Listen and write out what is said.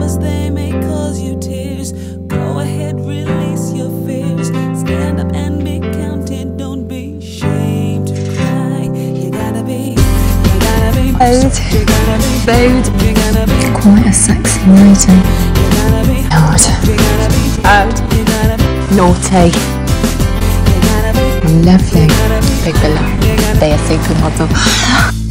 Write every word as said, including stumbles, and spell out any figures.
Cause they may cause you tears. Go ahead, release your fears. Stand up and be counted. Don't be ashamed to cry. You gotta be, you gotta be Quoite. you gotta be Quoite. you gotta be Quite a sexy writer. you gotta be Hard. you gotta be Out. you gotta be Naughty. you gotta be Lovely. you gotta be Big below. They are supermodel.